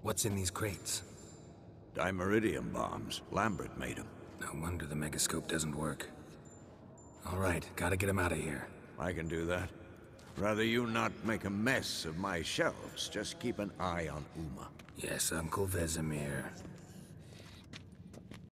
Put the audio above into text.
What's in these crates? Dimeridium bombs. Lambert made them. No wonder the megascope doesn't work. All right, gotta get him out of here. I can do that. Rather you not make a mess of my shelves. Just keep an eye on Uma. Yes, Uncle Vesemir.